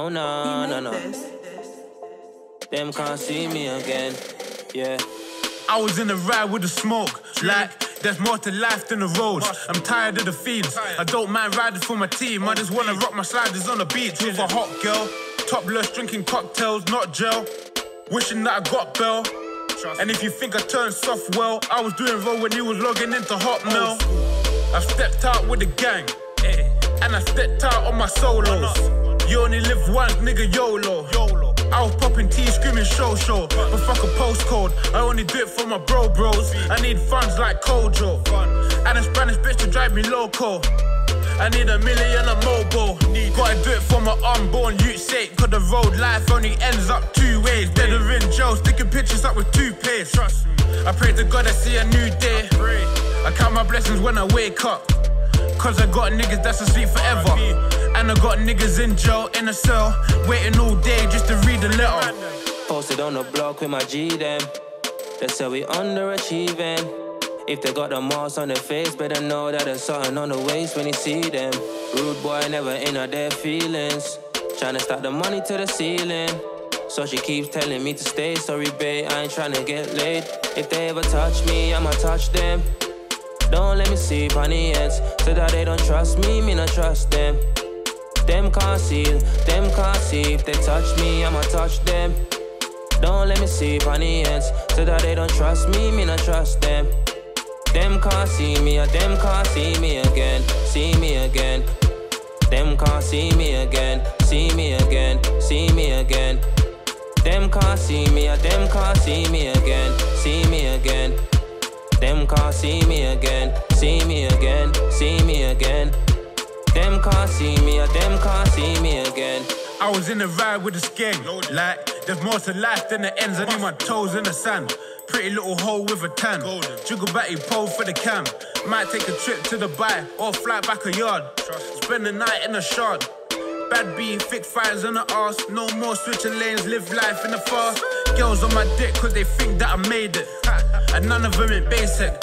Oh no, no, no. Them can't see me again. Yeah. I was in the ride with the smoke. Like, there's more to life than the roads. I'm tired of the feeds. I don't mind riding for my team. I just wanna rock my sliders on the beach with a hot girl. Topless, drinking cocktails, not gel. Wishing that I got Bell. And if you think I turned soft, well, I was doing roll when you was logging into Hotmail. I stepped out with the gang, and I stepped out on my solos. You only live once, nigga, YOLO. I was popping T, screaming show. But fuck a postcode, I only do it for my bros. I need funds like Kojo. And a Spanish bitch to drive me loco. I need $1 million a mobile. Gotta do it for my unborn youth's sake. Cause the road life only ends up 2 ways. Dead or in jail, sticking pictures up with toothpaste. Trust me, I pray to God I see a new day. I count my blessings when I wake up. Cause I got niggas that's asleep forever. And I got niggas in jail, in a cell, waiting all day just to read the letter. Posted on the block with my G them. They say we underachieving. If they got the marks on their face, better know that there's something on the waist when you see them. Rude boy never in their feelings. Tryna stack the money to the ceiling. So she keeps telling me to stay. Sorry babe, I ain't tryna get laid. If they ever touch me, I'ma touch them. Don't let me see on the ends. So that they don't trust me, me not trust them. Them can't see, them can't see. If they touch me, I'ma touch them. Don't let me see on the ends. So that they don't trust me, me not trust them. Them can't see me, or them can't see me again. See me again. Them can't see me again. See me again. See me again. Them can't see me, or them can't see me again. See me again. Them can't see me again. See me again. See me again. Them can't see me, or them can't see me again. I was in the ride with the skeng. Like, there's more to life than the ends. I need my toes in the sand. Pretty little hole with a tan. Jiggle batty pole for the cam. Might take a trip to Dubai or fly back a yard. Spend the night in a shard. Bad B, thick fires on the arse. No more switching lanes, live life in the fast. Girls on my dick cause they think that I made it. And none of them in basic.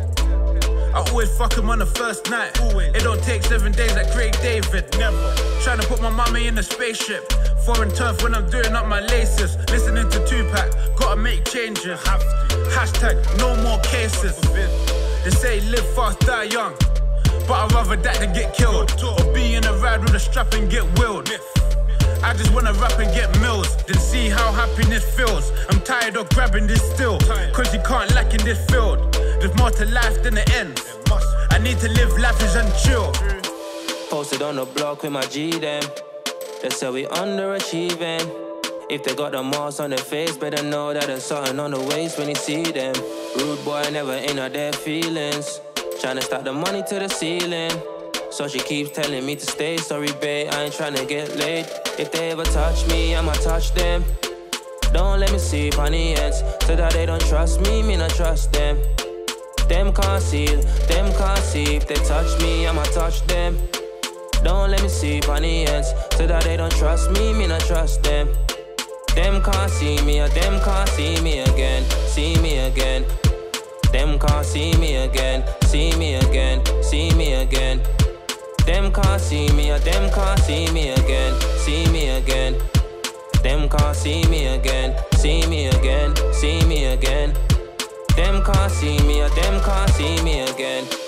I always fuck him on the first night. It don't take 7 days like Craig David. Never. Trying to put my mommy in a spaceship. Foreign turf when I'm doing up my laces. Listening to Tupac, gotta make changes. Hashtag no more cases. They say live fast, die young. But I'd rather that than get killed. Or be in a ride with a strap and get willed. I just wanna rap and get mills. Then see how happiness feels. I'm tired of grabbing this still. Cause you can't lack in this field. There's more to life than the ends. I need to live lavish and chill. Posted on the block with my G them. They say we underachieving. If they got the marks on their face, better know that there's something on the waist when you see them. Rude boy never in their feelings. Tryna stack the money to the ceiling. So she keeps telling me to stay. Sorry babe, I ain't tryna get laid. If they ever touch me, I'ma touch them. Don't let me see on the ends. So that they don't trust me, me not trust them. Them can't see, them can't see. If they touch me, I'ma touch them. Don't let me see on the ends. So that they don't trust me, me not trust them. Them can't see me, or them can't see me again. See me again. Them can't see me again. See me again. See me again. Them can't see me, or them can't see me again. See me again. Them can't see me again. See me again. See me again. Them can't see me, or them can't see me again.